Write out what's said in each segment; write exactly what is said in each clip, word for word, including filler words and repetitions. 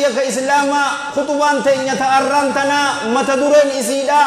kiyya ka islaama khutubaan teenya ta'arraan tana mata dureen isiidha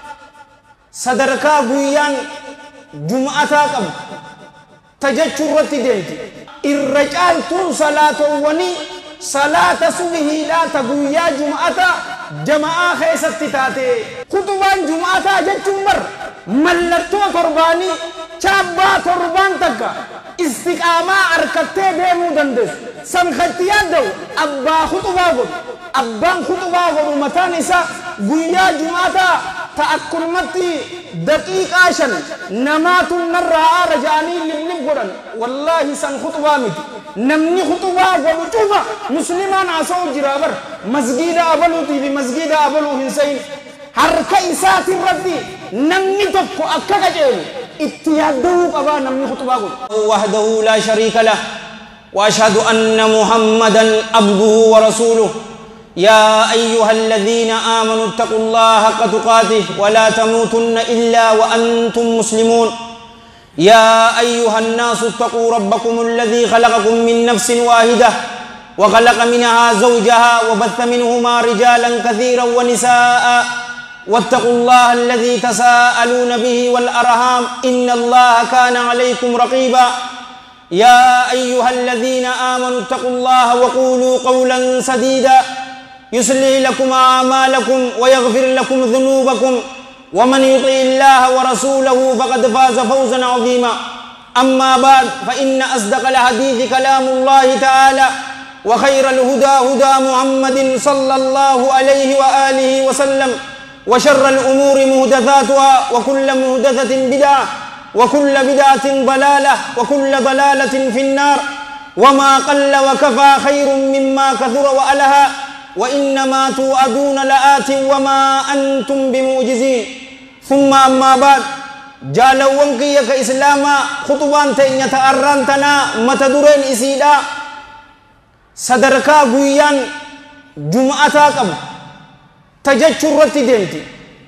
sadarkaa guyyaan jum'ataa qabu tajachuu irratti deemti irra caaltuun salaatowwanii salaata subihiidhaa ta guyyaa jum'ataa jama'aa keessatti taate khutubaan jum'ataa jechuun bar mallattoo torbaanii chaabbaa torbaan takka istiqaamaa harkattee deemuu dandeessu san khatti yaaddawu abbaa khutubaa godhu abbaan khutubaa godhu mataan isaa guyyaa jum'ataa ta akkumatti daqiiqaa shan namaatun narraa aara ja'anii liblib godhan wallaahi san khutubaa miti namni khutubaa godhu cufa muslimaan haasa'u jira bar masgiida abaluutii fi masgiida abaluu hin sayin harka isaati irratti namni tokko akka qajeelu itti yaadda'uu qabaa namni khutubaa godhu wahdahu laa shariika lah وأشهد أن محمدا عبده ورسوله يا أيها الذين آمنوا اتقوا الله حق تقاته ولا تموتن إلا وأنتم مسلمون يا أيها الناس اتقوا ربكم الذي خلقكم من نفس واحدة وخلق منها زوجها وبث منهما رجالا كثيرا ونساء واتقوا الله الذي تساءلون به والأرحام إن الله كان عليكم رقيبا يا أيها الذين آمنوا اتقوا الله وقولوا قولا سديدا يصلح لكم أعمالكم ويغفر لكم ذنوبكم ومن يطع الله ورسوله فقد فاز فوزا عظيما أما بعد فإن أصدق الحديث كلام الله تعالى وخير الهدى هدى محمد صلى الله عليه وآله وسلم وشر الأمور محدثاتها وكل محدثة بدعة وكل بدعة ضلالة وكل ضلالة في النار وما قل وكفى خير مما كثر وألها وإنما توعدون لآت وما أنتم بمعجزين ثم أما بعد جالوان كيا كإسلاما خطبان تينيا تأران تنا متدورين إسيدا صدركا قويان جمعتا قم تججر رتدينتي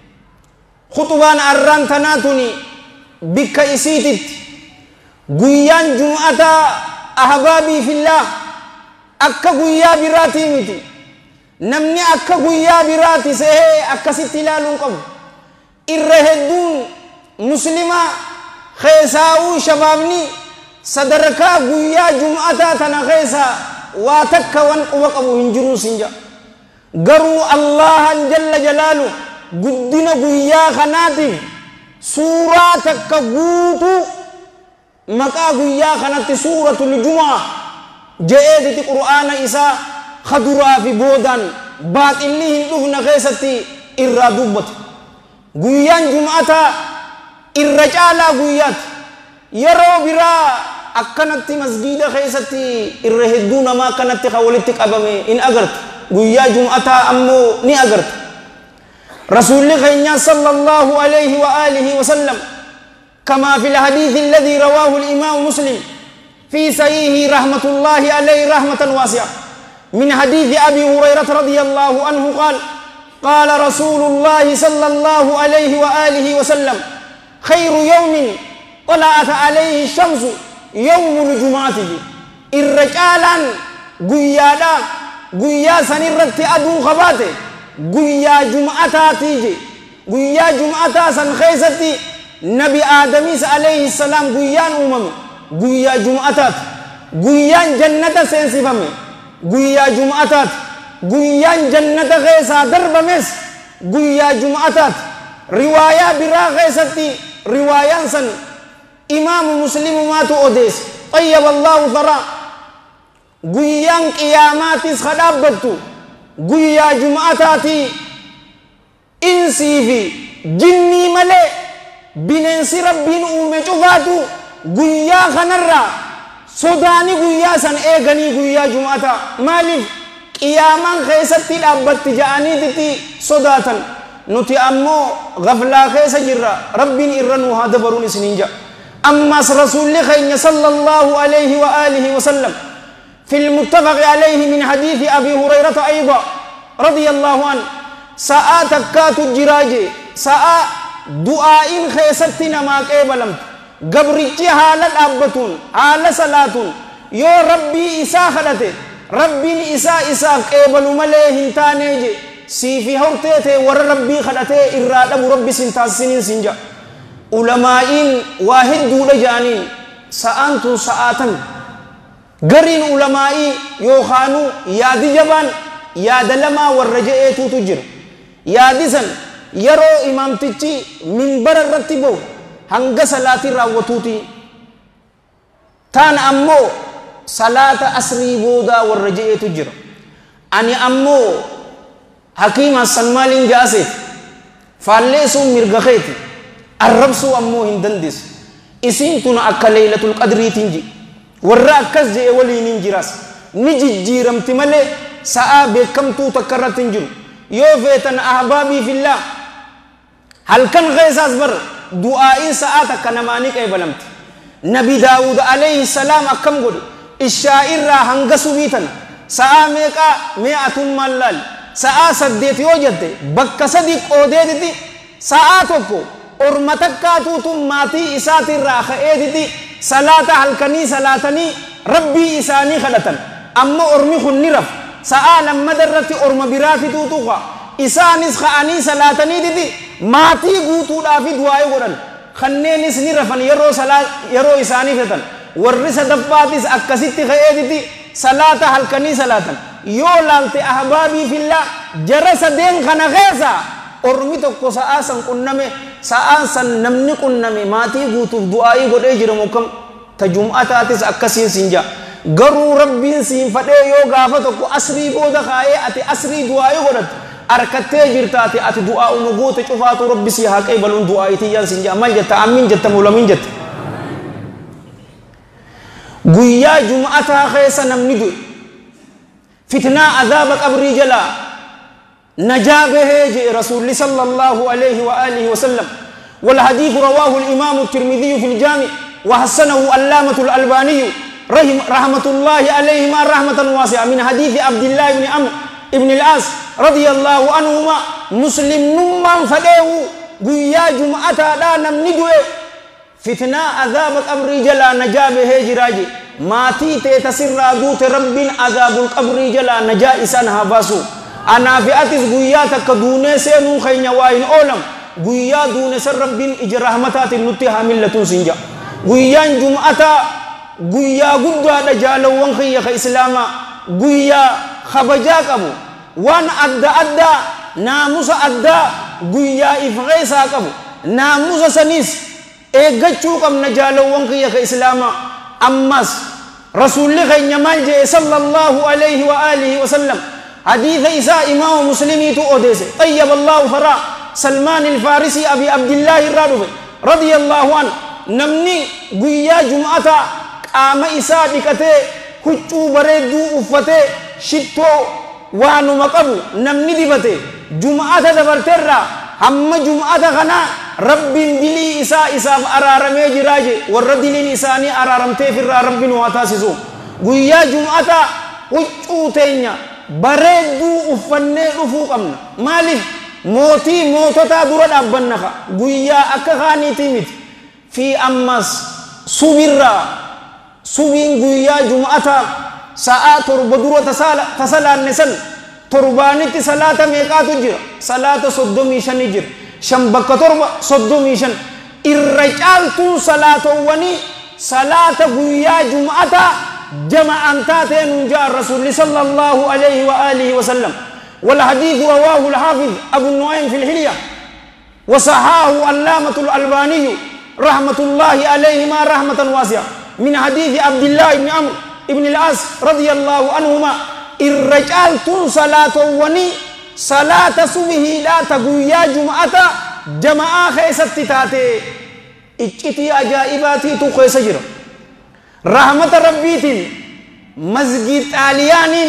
خطبان أران تنا تني bikka isiititti guyyaan jum'ataa ahbaabii fillah akka guyyaa biraatii miti namni akka guyyaa biraati sehee akkasitti ilaaluun qabu irra hedduun muslimaa keessaa'uu shabaabni sadarkaa guyyaa jum'ataa tana keessa waa takka wan quba qabu hin jiruu sinja garuu allahan jalla jalaalu guddina guyyaa kanaatiif suuraa takka guutu maqaa guyyaa kanatti suuratul jumaa je'eeti qur'aana isaa khaduraa fi boodaan baaxilli hin dhufna keessatti irraa dubbate guyyaan jum'ataa irra caalaa guyyaati yeroo biraa akkanatti masgiida keessatti irra hedduu namaa akkanatti ka walitti qabame in agarte guyyaa jum'ataa ammoo ni agarte رسول الله صلى الله عليه وآله وسلم كما في الحديث الذي رواه الإمام مسلم في صحيحه رحمة الله عليه رحمة واسعة من حديث أبي هريرة رضي الله عنه قال قال رسول الله صلى الله عليه وآله وسلم خير يوم طلعت عليه الشمس يوم الجمعة الرجالا قيادا قيا سنرت أدو خباته guyyaa jum'ataatiije guyyaa jum'ataa san keessatti nabi aadamis alayhi salaam guyyaan uumame guyyaa jum'ataati guyyaan jannata seensifame guyyaa jum'ataati guyyaan jannata keessaa darbames guyyaa jum'ataati riwaayaa biraa keessatti riwaayaan san imaamu muslimu maatu odeesse tayyaba allahu thara guyyaan qiyaamaatis kadhaabbattu guyyaa jum'ataati insii fi jinnii malee bineensi rabbiin uume cufaatu guyyaa kanarraa sodaani guyyaa san eeganii guyyaa jum'ataa maaliif qiyaamaan keessatti dhaabbatti ja'aniititti sodaatan nuti ammoo gaflaa keessa jirra rabbiin irra nu haa dabaruun isiniin ja'a ammas rasuulli keenya sallallahu alayhi wa alihi wa sallam في المتفق عليه من حديث أبي هريرة أيضا رضي الله عنه ساعة تكات الجراجي ساعة دعاء خيستنا ما قبلمت قبرتي حالة أبتون حالة صلاتون يو ربي إسا خلته rabbiin isaa isaaf qeebalu malee hin taane je siifi horteete warra rabbii kadhatee irraa dhabu rabbi sin taasisiniin sin jedha ulamaa'iin waa hedduudha jedhaniin sa'aan tun sa'aatan gariin ulamaa'ii yookaanuu yaadi jabaan yaada lamaa warra je'eetuutu jira yaadi san yeroo imaamtichi minbara irratti ba'u hanga salaatii raawwatuuti taan ammoo salaata asrii boodaa warra je'eetu jira ani ammoo hakiim Hassan maaliin jaaseef faalleessuun mirga keeti arrabsuu ammoo hin dandeessu isiin tun akka leeylatul qadriitiin ji warra akkas je'e waliin jiraas ni jijjiiramti malee sa'aa beekamtuu takka irratti hin jiru yoo feetan ahbaabii fillah halkan keessaas bar du'aa'iin sa'aa takka namaanii qeebalamti nabi daawud alayhi salaam akkam godhe ishaa irraa hanga subiitan sa'aa meeqaa mee'atummaan laal sa'aa saddeet yoo jette bakka sadi qoodeetiti sa'aa tokko orma takkaatuutu maatii isaatirraa ka'eetiti salaata halkanii salaatanii rabbii isaanii kadhatan amma ormi kun ni raf sa'aa lammada irratti orma biraatituutu qa isaanis ka'anii salaataniititi maatii guutuudhaafi du'aa'ii godhan kanneenis ni rafan yeroo salaa yeroo isaanii fetan warri sadaffaatis akkasitti ka'eetiti salaata halkanii salaatan yoo laalte ahbaabii fillah jara sadeen kana keessa ormi tokko sa'aa san qunname sa'aan san namni qunname maatii guutuuf du'aa'ii godhee jira mukam ta jum'ataatis akkasiin siin jaa garuu rabbiin siin fadhee yoo gaafa tokko asrii booda kaa'ee ati asrii du'aa'ii godhatte arkattee jirtaati ati du'aa umu goote cufaatu rabbi si haa qeebaluun du'aa'ii tiyyaan siin jaa maal jetta amiin jetta mulamiin jetta guyyaa jum'ataa keessa namni du'e fitnaa azaaba qabrii jalaa نجا به رسول صلى الله عليه وآله وسلم والحديث رواه الإمام الترمذي في الجامع وحسنه علامة الألباني رحمة الله عليهما رحمة واسعة من حديث عبد الله بن عمرو بن العاص رضي الله عنهما مسلم نمان فديه قيا جمعة دا نمندوه فتنة عذاب القبر جلا نجا به جراجي ماتي تتسر دوت رب عذاب القبر جلا نجا إسانها باسو أنا في أتيس قيا تكدونه سينو خينيا واين أولم قيا دون سر رب إجر رحمتات النتي حاملة سنجا قيا جمعة قيا قد هذا جالو وانخي خي إسلاما قيا خبجاك أبو وان أدى أدى ناموس أدى قيا إفغيسا أبو ناموس سنيس إيجاتشو كم نجالو وانخي خي إسلاما أمس رسول الله خينيا مالجي صلى الله عليه وآله وسلم حديث إساء إمام مسلمي تو أوديسي طيب الله فرا سلمان الفارسي أبي عبد الله الرادوي رضي الله عنه نمني قيا جمعة قام إساء بكته كتو بردو أفته شتو وانو مقبو نمني دفته جمعة دبرترا هم جمعة غنا رب دلي إساء إساء أرارمي جراجي ورد دلي إساني أرارمتي في رب واتاسسو قيا جمعة كتو تينيا bareedduu uffannee dhufuu qabna maaliif mootii moototaa dura dhaabbannaka guyyaa akka kaaniitii miti fi ammas subirraa subiin guyyaa jum'ataa sa'aa torba dura tasalaanne san torbaanitti salaata meeqaatu jira salaata soddomii shanii jira shan bakka torba soddomii shan irra caaltuun salaatowwanii salaata guyyaa jum'ataa جمعاً تاتين جاء الرسول صلى الله عليه وآله وسلم والحديث رواه الحافظ أبو النعيم في الحلية وصححه علامة الألباني رحمة الله عليهما رحمة واسعة من حديث عبد الله بن عمرو بن العاص رضي الله عنهما الرجال تن صلاة وني صلاة صبح لا تقويا جمعة جمعاء خيست تاتي اجتي أجائباتي تقوي سجر رحمة ربيتين مسجد آليانين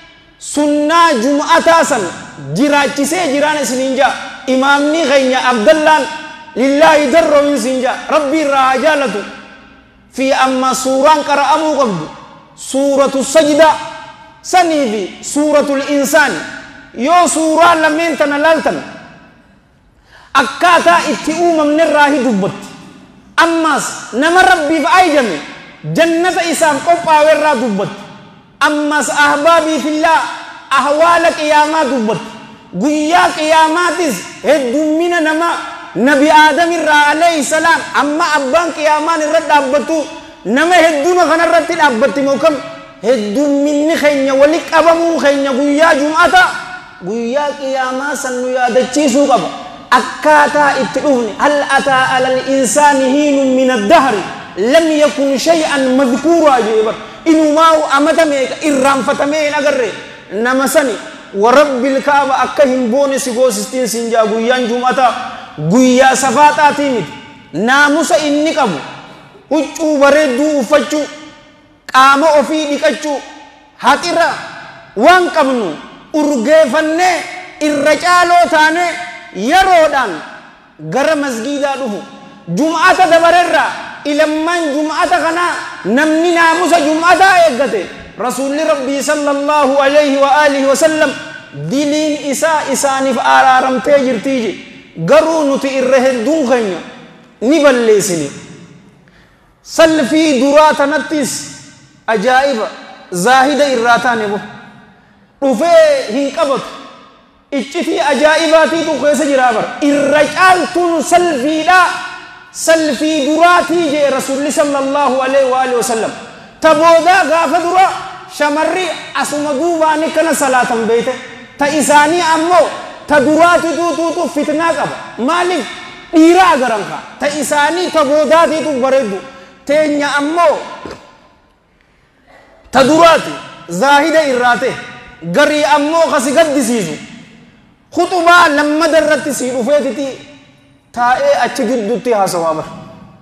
سنة جمعة سن جراجي سي جران سننجا إمامني غينيا عبد الله لله در من سنجا ربي راجالته في أما سوران قرأمو قبض سورة السجدة سنيفي سورة الإنسان يو سوران لمن تنلالتن أكاتا اتئوم من الراهي دبت أماس نما ربي فأي جميع جنة إسام قبع ورا دبت أمس أحبابي في الله أحوال قيامات دبت قيا قياماتز هدومنا نما نبي آدم عليه السلام أما أبان قيامان الرد أبتو نما هدونا خنا الرد الأبت موكم هدومني خينيا ولك أبامو خينيا قيا جمعة قيا قياما سنو يادتشي سوق أبا أكاتا اتلوني هل أتى على الإنسان هين من الدهر لم يكن شيئا مذكورا جيبا إنو ماو أمتميك إرام فتمين أغري نمسني ورب الكعبة أكهم بوني سيغوسستين سنجا قيان جمعة قيا سفاتاتي ناموس إني كبو وچو بردو وفتشو قام أفي ديكتشو هاترا وان كبنو urgeeffanne irra caaloo taane yeroodhaan gara masgiidaa dhufu jum'ata dabarerra ilamman jum'ata kana namni naamusa jum'ataa eeggate rasuulli rabbii sallallahu alayhi wa alihi wa sallam diliin isaa isaaniif araaramtee jirtiiji garuu nuti irra hedduun keenya ni balleessine salfii duraa tanattis ajaa'iba zaahida irraa taane bo dhufee hin qabatu iccitii ajaa'ibaatiitu keessa jira bar irra caaltuun salfiidha salfii duraatii jee rasuulli sallallahu alaihi wa alihi wasallam ta boodaa gaafa dura shamarri asuma duubaani kana salaatan beeyte ta isaanii ammoo ta duraatiitu tuutu fitnaa qaba maaliif dhiira agaranka ta isaanii ta boodaatiitu bareeddu teenya ammoo ta duraati zaahida irraate gari ammoo kasi gaddisiisu khutubaa lammada irratti sii dhufeetiti taa'ee achi gidduutti haasawaa bar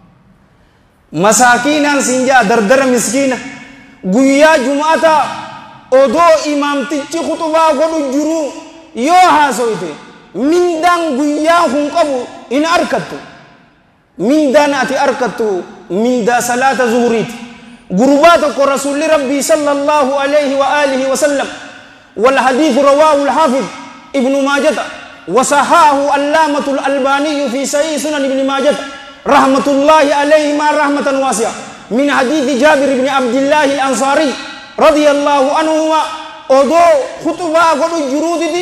masaakiinaan siinjaa dardara miskiina guyyaa jum'ata odoo imaamtichi khutubaa godhu jiru yoo haasoyte mindaan guyyaa kun qabu in arkattu mindaan ati arkattu mindaa salaata zuhuriiti gurbaa tokko rasuulli rabbii sallallahu alayhi wa alihi wa sallam والحديث رواه الحافظ ابن ماجه وصححه علامة الألباني في صحيح سنن ابن ماجه رحمة الله عليه ما رحمة واسعة من حديث جابر بن عبد الله الأنصاري رضي الله عنهما أدو خطبة قد جرود دي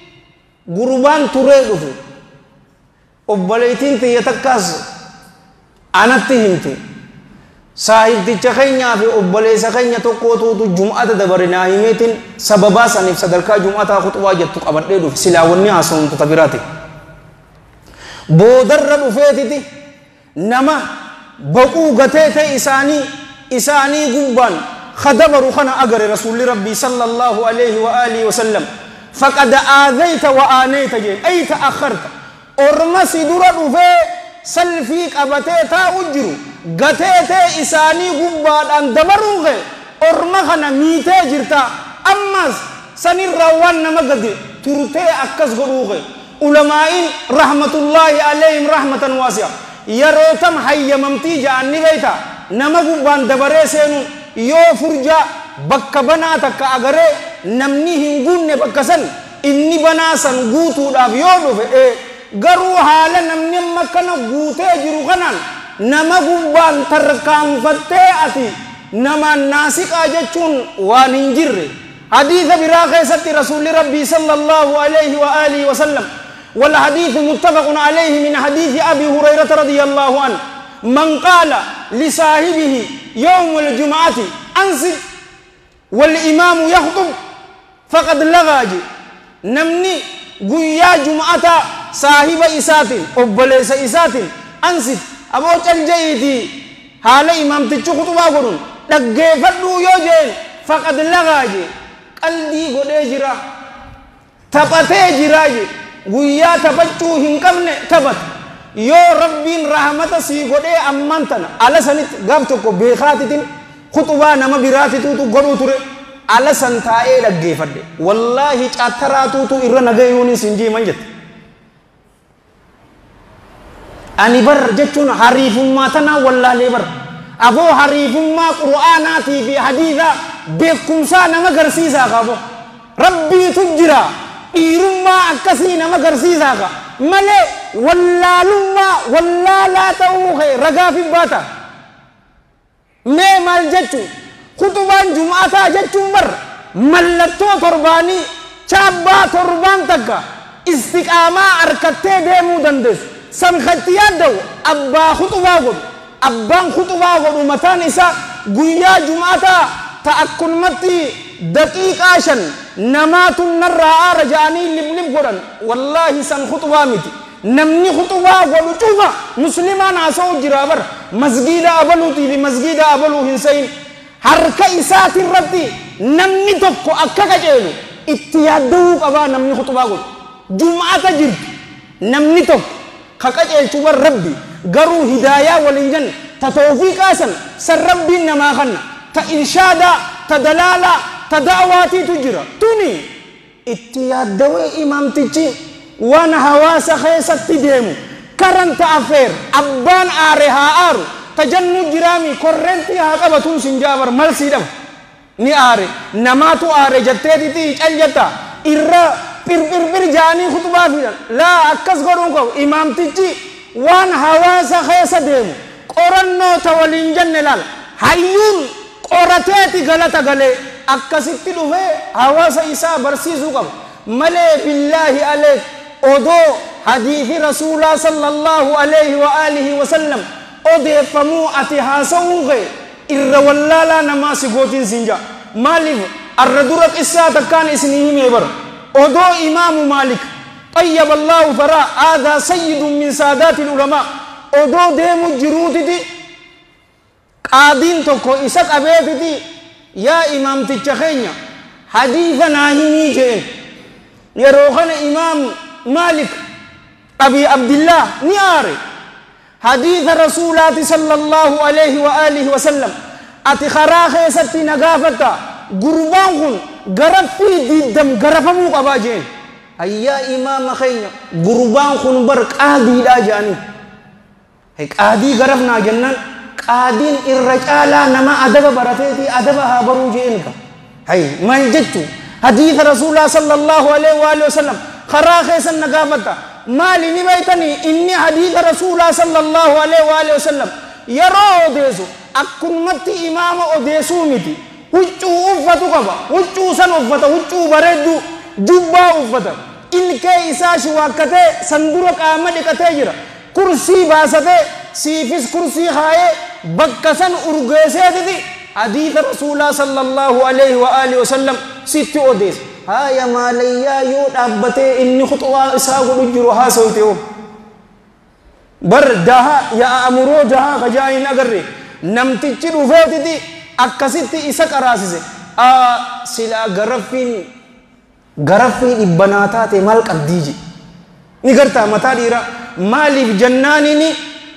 قربان تريد أبليتين تيتكاس أنا تهمتي sahib dicha keenya fi obboleessa keenya tokkootu jum'ata dabarinaa himeetiin sababaa saniif sadarkaa jum'ataa khutbaa jettu qabadhee dhufe silaawwanni haasawamtu tabiraati boodarra dhufeetiti nama baquu gatee ta'e isaanii isaanii gubbaan khadabaru kana agare rasuulli rabbii sallallahu alayhi wa alihi wa sallam faqad aadayta wa aanayta jeen ay ta'akharta orma si dura dhufee salfii qabatee taa'u jiru gateetee isaanii gubbaadhaan dabaruuke orma kana miitee jirta ammas sanirraa waan nama gade turtee akkas godhuuke ulamaa'iin rahmatullaahi alayhim rahmatan waasi'a yeroo tam hayyamamtii ja'anni beeyta nama gubbaan dabaree seenu yoo furjaa bakka banaa takka agaree namni hin guunne bakka san inni banaa san guutuudhaaf yoo dhufe garuu haala namni amma kana guutee jiru kanaan nama gubbaan tarkaanfattee ati nama naasiqaa jechuun waan hin jirre hadiisa biraa keessatti rasuulli rabbii sallallahu alayhi wa alihi wa sallam wal hadiisu muttafaqun alayhi min hadiisi abi hurayrata radiyallahu anhu man qaala li saahibihi yawmul jum'ati ansit wal imaamu yaxdub faqad lagaaji namni guyyaa jum'ata saahiba isaatiin obboleessa isaatiin ansit aboo calja'iiti haala imaamtichi khutubaa godhun dhaggeeffadhuu yoo jeen faqad lagaaje qalbii godhee jira taphatee jira je guyyaa taphachuu hin qabne taphata yoo rabbiin rahmata sii godhee amman tana ala sanitti gaaf tokko beekaatitiin khutubaa nama biraatituutu godhuu ture ala san taa'ee dhaggeeffadhe wallaahi caattaraatuutu irra nagayuunis hin jiiman jette ani bar jechuun hariifummaa tanaa wallaalee bar aboo hariifummaa qur'aanaatii fi hadiisaa beekumsaa nama garsiisaa qabo rabbiitu jira dhiirummaa akkasii nama garsiisaa qa malee wallaalummaa wallaalaa ta'uu kee ragaaf hin baata mee maal jechuun khutubaan jum'ataa jechuun bar mallattoo torbaanii chaabbaa torbaan takka istiqaamaa harkattee deemuu dandeessu san katti yaadda'u abbaa khutubaa godhu abbaan khutubaa godhu mataan isaa guyyaa jum'ataa ta akkunumatti daqiiqaa shan namaatun narraa aara ja'anii liblib godhan wallaahi san khutubaa miti namni khutubaa godhu cufa muslimaan haasa'u jira bar masgiida abaluutii fi masgiida abaluu hin seyin harka isaati irratti namni tokko akka qaceelu itti yaadda'uu qabaa namni khutubaa godhu jum'ata jirtu namni tokko ka qaceelchu bar rabbi garuu hidaayaa waliin janne ta tawfiiqaa san san rabbiin namaa kanna ta irshaadaa ta dalaalaa ta da'awaatiitu jira tuni itti yaaddawee imaamtichi waan hawaasa keessatti deemu karanta afeer abbaan aare haa aaru tajannu jiraami korreentii haa qabatuun sin jaabar malsii dhaba ni aare namaatu aare jetteetitii caljata irra pirpirpir jaanii khutubaa fidan laa akkas godhuun qabu imaamtichi waan hawaasa keessa deemu qorannoo ta waliin janne laal hayyuun qorateeti galata galee akkasitti dhufee hawaasa isaa barsiisuu qaba malee billaahi aleek odoo hadiithi rasuulaa sallallahu alayhi wa alihi wa sallam odeeffamuu ati haasa'uu kee irra wallaalaa namaa si gootiin sinja maaliif arra dura qissaa takkaan isinii himee bara odoo imaamu maalik طيب الله ثرى هذا سيد من سادات العلماء odoo deemu jiruutiti qaadiin tokko isa qabeetiti yaa imaamticha keenya hadiisa naa himii jeen yeroo kana imaam مالك أبي عبد الله نياري حديث رسولات صلى الله عليه وآله وسلم أتخراخ ستي نقافتا قربان غرف في ديدم غرفمو قباجين أيا إمام خينا قربان خن برك آدي لا جاني هيك آدي غرفنا جنان قادين الرجالة نما أدب برتيتي أدبها بروجينك هاي ما يجتو حديث رسول الله صلى الله عليه وآله وسلم خراخ سن نقافتا مالي نبيتني إني حديث رسول الله صلى الله عليه وآله وسلم يرى أديسو أكون متي إمام أديسو متي وچو أفتو قبا وچو سن أفتا وچو بردو جبا أفتا إلكي إساش واكته سندرك آمد كتجرا كرسي باسته سيفس كرسي خايه بكسن أرغيسي دي حديث رسول الله صلى الله عليه وآله وسلم ست أديس هايا ماليا يود أبتي إني خطوة إساقو نجروها سويتيو بر دها يا أمرو دها خجائن أغري نمتيجي رفوتي دي أكسيتي إساق أراسيسي آه سلا غرفين غرفين إبناتاتي مالك أبديجي نغرتا متا ديرا مالي جنانيني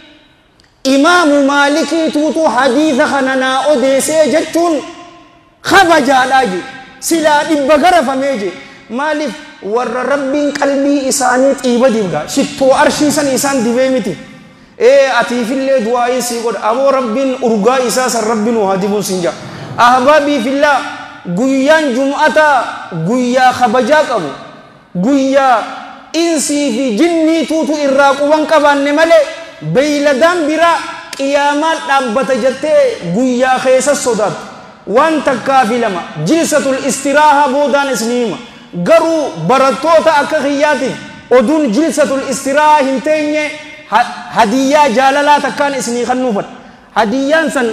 إمام مالكي توتو حديث خننا أديسي جتون خفجا لاجي سلا إبغرف ميجي مالف ور رب قلبي إسانيت إبديبغا شتو أرشي سن إسان ديبيمتي إيه أتي في الله دعائي سيقول أبو رب أرغا إساس رب وهاجبون سنجا أحبابي في الله قيان جمعة قيا خبجاك أبو قيا إنسي في جني توتو إراق وانقبان نمالي بيلدان برا قيامات أبت جتة قيا خيس الصداد وان تكافي لما جلسة الاستراحة بودان اسنيما قروا برطوتا أكخياتي ودون جلسة الاستراحة هنتين هدية جاللا تكان اسني خنوفت هديان سن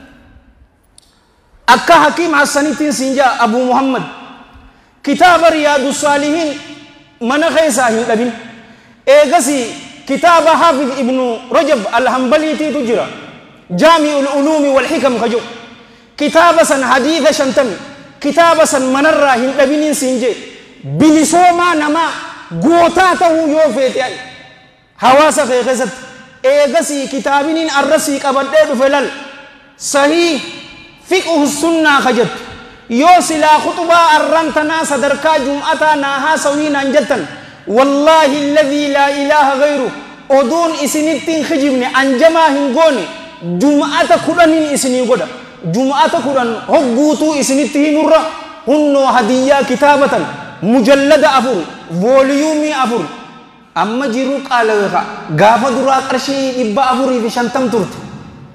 أكا حكيم حسنيتين سنجا أبو محمد كتاب رياض الصالحين من خيساهن لبن إيغسي كتاب حافظ ابن رجب الحنبلي تجرى جامع العلوم والحكم خجو كتاب سن حديث شنتم كتاب سن منرى هندبين سنجي بلسوما نما غوتاته يوفيتي حواسا في غزت ايغسي كتابين الرسي قبدد فلل صحيح فقه السنة خجت يوصل خطبة الرمتنا صدركا جمعتا ناها سوينا جتن والله الذي لا إله غيره أدون إسنتين خجبني أنجما هنغوني جمعتا كرانين إسنين قد جمعة قرآن هبوتو إسنته نورا هنو هدية كتابة مجلد أفر فوليومي أفر أما جيروك على غافة دراك أرشي إبا أفر في شنتم ترت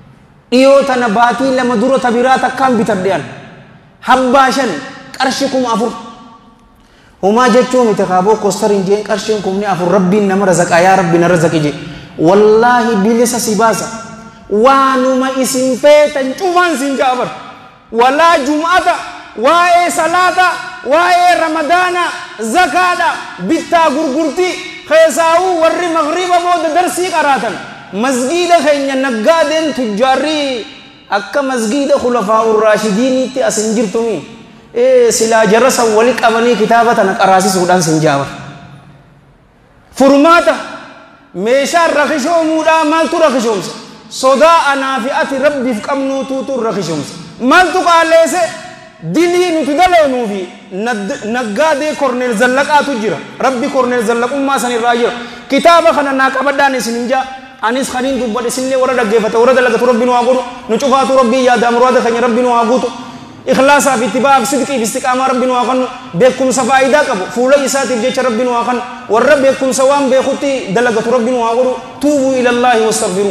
iyo tana baatii lama dura tabiraa takkaan bitadhean habbaashan qarshi kuma afur humaa jechuu miti kaaboo kostarin jeen qarshiin kumni afur rabbiin nama razaqaa yaa rabbi na razaqi je wallaahi bilisa si baasa waanuma isin feetan cufan sin jaabar walaa jum'ata waa'ee salaata waa'ee ramadaana zakaadha bittaa gurgurtii keessaawuu warri magriba booda darsii qaraatan masgiida keenya naggaadeen tujjaarrii akka masgiida khulafaa'ur raashidiiniitti asin jirtumi ee silaa jarasan wali qabanii kitaaba tana qaraasisuudhaan sin jaabar furmaata meeshaan rakishoomuudhaa maaltu rakishoomsa sodaa anaa fi ati rabbiif qabnuutuutu rakishoomsa maaltu qaalleese dilii nuti daleenuu fi naggaadee korneel zallaqaatu jira rabbi korneel zallaqummaa sanirraa jira kitaaba kana naa qabadhaan isin hin jaa anis khaniin dubbadhe isinlee warra dhaggeeffata warra dalagatu rabbi nu haa godhu nu cufaatu rabbii yaada muraada keenya rabbi nu haa guutu ikhlaasaa fi ittibaa fi sidqii fi istiqaamaa rabbi nu haa kennu beekumsa faayidaa qabu fuula isaatiif jecha rabbi nu haa kennu warra beekumsa waan beekutti dalagatu rabbi nu haa godhu tuubuu ilallaahi wastaghfiruu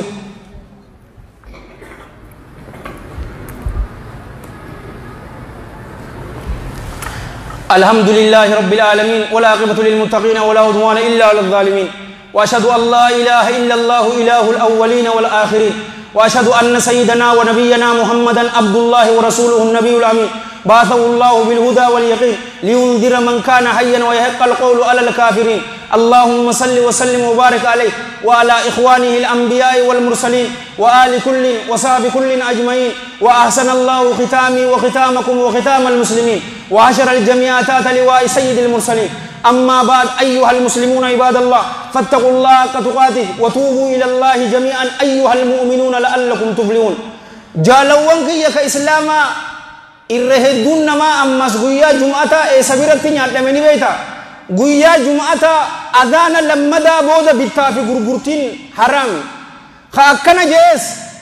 الحمد لله رب العالمين والعاقبة للمتقين ولا عدوان إلا على الظالمين وأشهد أن لا إله إلا الله إله الأولين والآخرين وأشهد أن سيدنا ونبينا محمدا عبد الله ورسوله النبي الأمين بعثه الله بالهدى واليقين لينذر من كان حيا ويحق القول على الكافرين اللهم صل وسلم وبارك عليه وعلى إخوانه الأنبياء والمرسلين وآل كل وصحب كل أجمعين وأحسن الله ختامي وختامكم وختام المسلمين وعشر الجميع تحت لواء سيد المرسلين أما بعد أيها المسلمون عباد الله فاتقوا الله حق تقاته وتوبوا إلى الله جميعا أيها المؤمنون لعلكم تفلحون جالوان كي كإسلاما إرهدون نما أمس قويا جمعة سبيرت نعلمني بيتا قويا جمعة أذان لمدا بودا بيتا في غرغرتين حرام خاكنا جيس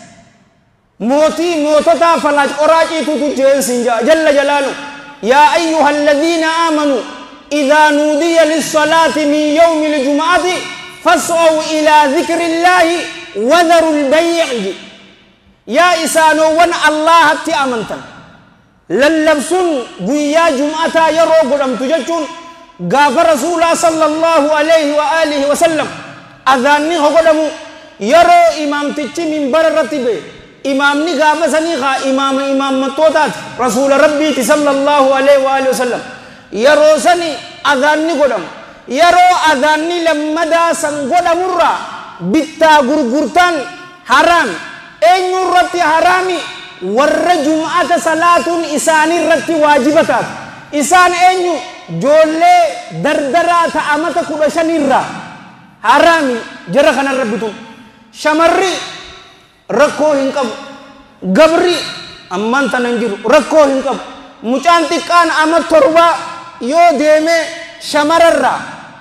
موتي موتتا فلاج أراجي توتو جيس جل جلاله يا أيها الذين آمنوا إذا نودي للصلاة من يوم الجمعة فاسعوا إلى ذكر الله وذروا البيع يا إسانو ون الله تأمنتن للبسون قويا جمعة يرو قدم تججون قاف رسول صلى الله عليه وآله وسلم أذاني قدم يرو إمام تجي من بر رتبه إمام نقام سنيخا إمام إمام متوتات رسول ربي صلى الله عليه وآله وسلم يرو سني أذاني قدم يرو أذاني لمدا سن قدم الرا بيتا غرغرتان حرام أين رتي حرامي ور جمعة صلاة إساني رتي واجبتات إسان أين جولي دردرات أمتا كرشان الرا حرامي جرخنا ربطون شمري ركو هنكب غبري أمان تنجر ركو هنكب مچانتي كان أمت تربا يو ديمه شمررا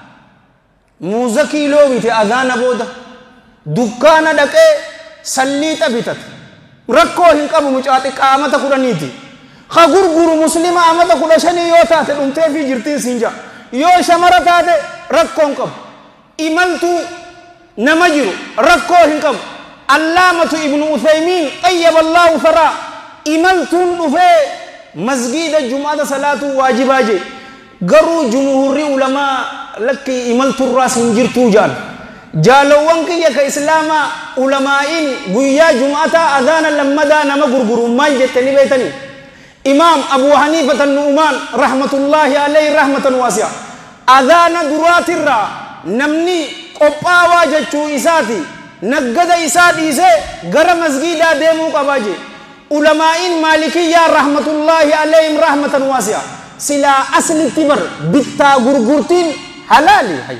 موزكي لو بيت أذان بودا دكانا دكي سليتا بيتت ركو هنكب مچانتي كامتا كرانيتي خغور غورو مسلمة أمتا كرشاني يو تاتي دمتي في جرتين سنجا يو شمرة تاتي ركو هنكب إمالتو نمجرو ركو هنكب علامة ابن عثيمين طيب الله ثرى إمالتون دفه مسجد الجمعة صلاة واجباجي قروا جمهور علماء لك إمالت الراس انجرتو جان جالوان كي كإسلاما علماءين قويا جمعة أذانا لمدا نما قرقروا ما جتني بيتني إمام أبو حنيفة النعمان رحمة الله عليه رحمة واسعة أذانا درات الرا نمني قباوا جتشو إساتي نقد إساد إسي غر مسجد ديمو قباجي علماء مالكية رحمة الله عليهم رحمة واسعة سلا أصل التبر بيتا غرغرتين حلالي هاي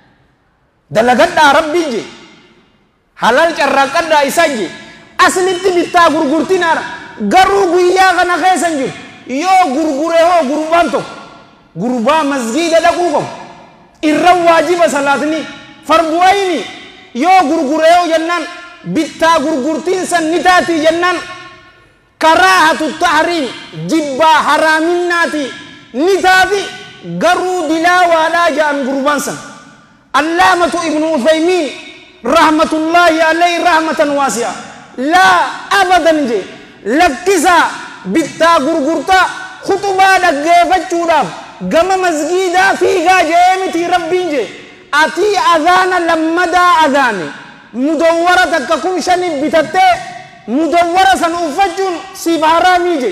دلغت ربي جي حلال چرقت دا إساجي أصل التبتا غرغرتين غرو غويا غنا خيسنجي يو غرغره هو غربانتو غربا مسجد دقوكم إرى واجب صلاتني فرضويني يو غرغره جنان بيتا غرغرتين سنتاتي جنان كراهة التحريم جبا حرامناتي نتاتي غرو دلا ولا جان غربانسا علامة ابن عثيمين رحمة الله عليه رحمة واسعة لا أبدا جي لكسا بتا غرغرتا خطبة دقيفة شوراب قم مسجدا فيها جيمتي ربي جي أتي أذان لمدا أذاني مدورة تككم شنب بتتي مدورة سنوفجون سيبارامي جي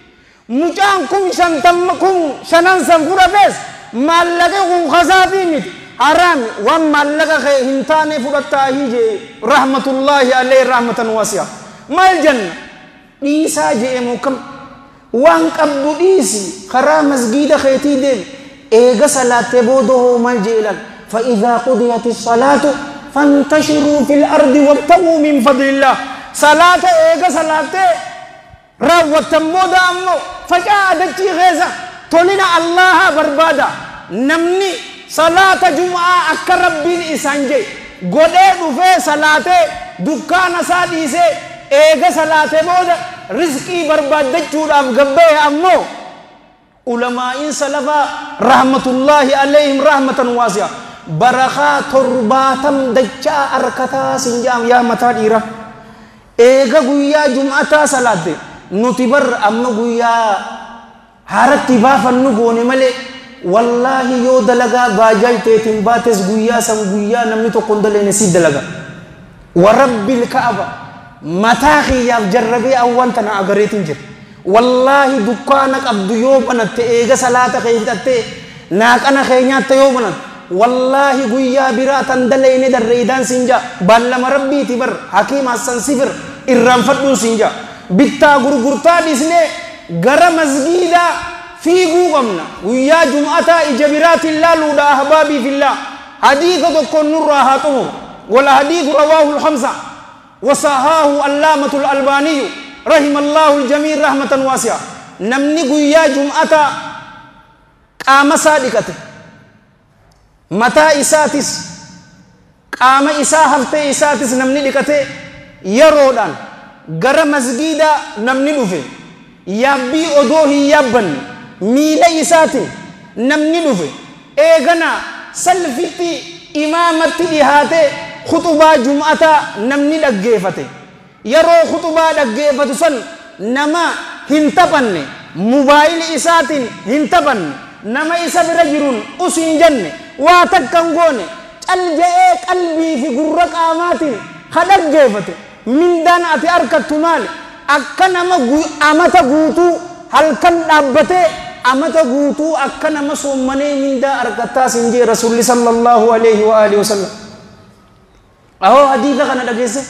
مجانكم شنتمكم شنان سنفورا بس مالكم خزابي مت حرام ومالك هنتاني فرطا هيجي رحمة الله عليه رحمة واسعة ما الجنة إيسا جي موكم وانك أبدو إيسي خرا مسجد خيتي دين إيغا صلاة بوده مالجيلا فإذا قضيت الصلاة فانتشروا في الأرض وابتغوا من فضل الله صلاة إيغا صلاة راوتن بودا أمو فجاء دجي غيزة تولينا الله بربادا نمني صلاة جمعة أكا ربين إسانجي قده دفع صلاة دكان ساديسي إيغا صلاة بودا رزقي برباد جوداف غبه أمو علماء سلفا رحمة الله عليهم رحمة واسعة برخا ترباتم دجا أركتا سنجام يا متا ديرا إيغا قويا جمعة صلاة نتبر أمو قويا حارت تبافا نقوني ملي والله يو دلغا باجاي تيتم باتس قويا سم قويا نمي تو قندل نسيد دلغا ورب الكعبة متاخي ياف جربي أول تنا أغريتين جر والله دكانك أبدو يوبنا تيغا صلاة خيفتت ناك أنا خينيات يوبنا والله قويا براتا دلين در ريدان سنجا بالما ربي تبر حكيم حسن سفر إرام فتو سنجا بيتا غرغرتا ديسني غرا مسجدا في غوغمنا ويا جمعة إجبرات الله لودا أحبابي في الله حديث تكون نور راهاته ولا حديث رواه الخمسة وصحاه علامة الألباني رحم الله الجميع رحمة واسعة نمني ويا جمعة قام صادقته متى إساتس قام إسا هفته إساتس نمني لكته يرودان غرا مسجدا نمني دفه يابي أدوه يابن ميلا إساتي نمني دفه إيغنا سلفتي إمامتي إهاتي خطبة جمعة نمني دقيفته يرو خطبة دقيفته سن نما هنتبن موبايل إساتي هنتبن نما إسا برجرون أسين جنة واتكنغون الجئ قلبي في قرق آماتي خدق جيفته من دان أتي أركت مال akka nama amata guutuu halkan dhaabbate amata guutuu akka nama soommanee mindaa argataa sinjee rasuulli sallallahu alaihi wa alihi wasallam ahoo hadiisa kana dhageesse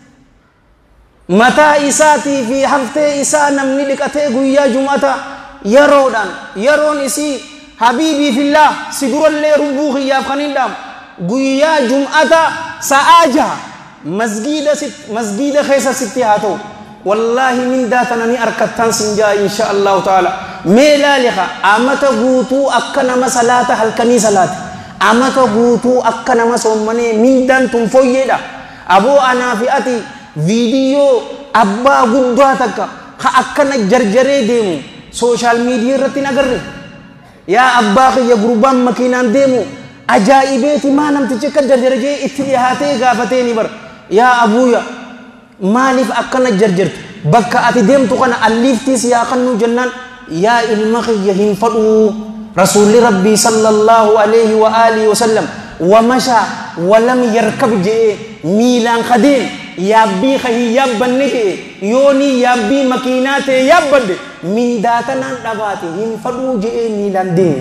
mataa isaatii fi haftee isaa namni dhiqatee guyyaa jum'ata yeroodhaan yeroon isii habiibii fillah si durallee rubbuu kiyyaaf kan hin dhaamu guyyaa jum'ata sa'aa jaha masgiida masgiida keessa sitti haa ta'u والله من داتنا أركتان سنجا إن شاء الله تعالى ميلا لها أمتا غوتو أكنا ما صلاة هل كني صلاة أمتا غوتو أكنا ما سومني من دان تنفويدا أبو أنا في أتي فيديو أبا غدواتك أكنا جرجري ديمو سوشال ميديا رتنا قرر يا أبا يا غربان مكينان ديمو أجائبتي ما نمتشك جرجري اتليهاتي غافتيني بر يا أبويا مالف أكنا جرجرت بكا أتدم تكنا ألفتي سياقا جنان يا المخي يهين فدو رسول ربي صلى الله عليه وآله وسلم ومشى ولم يركب جئ ميلان خدين يابي خي يابن يوني يابي مكينات يابد من داتنا دباتي هين فدو جئ ميلان دين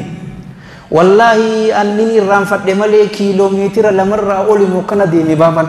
والله أنني رام فد ملي كيلومتر لمرة أولي مكنا ديني بابا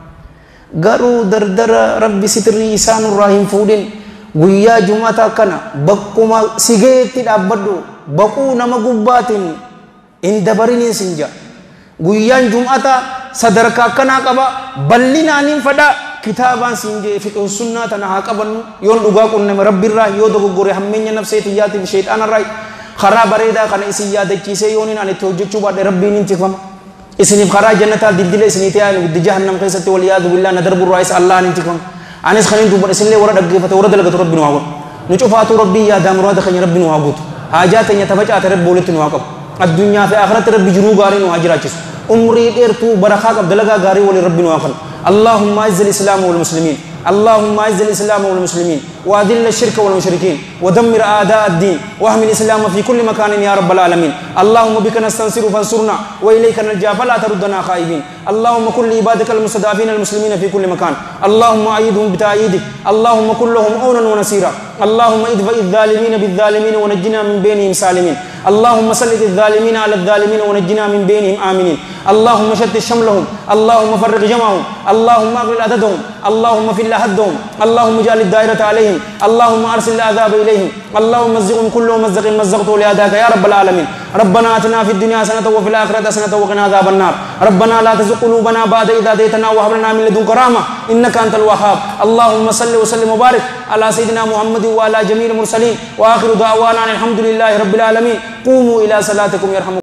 garuu dardara rabbi sitrii isaanurraa hin fuudhin guyyaa jum'ataa kana bakkuma sigeetti dhaabbadhu baquu nama gubbaatiin hin dabariniin sinja guyyaan jum'ataa sadarkaa akkanaa qaba bal'inaan hin fadha kitaabaan sinjee fiqhu sunnaa tana haa qabannu yoon dhugaa qunname rabbiirraa yoo dogoggore hammeenya nafseetiyyaatiif sheexaanarraa karaa bareedaa kana isin yaadachiisee yooniin ani itti hojjechuu baadhe rabbiin hin tikfama isiniif karaa jannataa dildila isiniitii yaa guddi jahannam keessatti waliyaadu billaa na darbu raayis allah ni tikum anis khaniin dubbadhe isinlee warra dhaggeeffate warra dalagatu rabbi nu haa godhu nu cufaatu rabbii yaada muraada keenya rabbi nu haa guutu haajaa teenya tafacaate rabbi walitti nu haa qabu addunyaa fi akhiratti rabbi jiruu gaarii nu haa jiraachisu umrii dheertuu barakaa qab dalagaa gaarii wali rabbi nu haa kennu allahumma izz al-islaam wal muslimin اللهم أعز الإسلام والمسلمين وأذل الشرك والمشركين ودمر أعداء الدين واحمي الإسلام في كل مكان يا رب العالمين. اللهم بك نستنصر فانصرنا وإليك نلجأ فلا تردنا خائبين. اللهم كن لعبادك المستضعفين المسلمين في كل مكان، اللهم أيدهم بتأييدك، اللهم كن لهم عونا ونصيرا. اللهم ادفع الظالمين بالظالمين ونجنا من بينهم سالمين. اللهم سلط الظالمين على الظالمين ونجنا من بينهم آمنين. اللهم شتت شملهم، اللهم فرق جمعهم، اللهم اغلل عددهم، اللهم فل حدهم، اللهم اجعل الدائرة عليهم، اللهم ارسل العذاب اليهم، اللهم مزقهم كل ممزق مزقته لأعداءك يا رب العالمين. ربنا آتنا في الدنيا حسنة وفي الآخرة حسنة وقنا عذاب النار. ربنا لا تزغ قلوبنا بعد إذ هديتنا وهب لنا من لدنك رحمة إنك أنت الوهاب. اللهم صل وسلم وبارك على سيدنا محمد وعلى جميع المرسلين وآخر دعوانا الحمد لله رب العالمين. قوموا إلى صلاتكم يرحمكم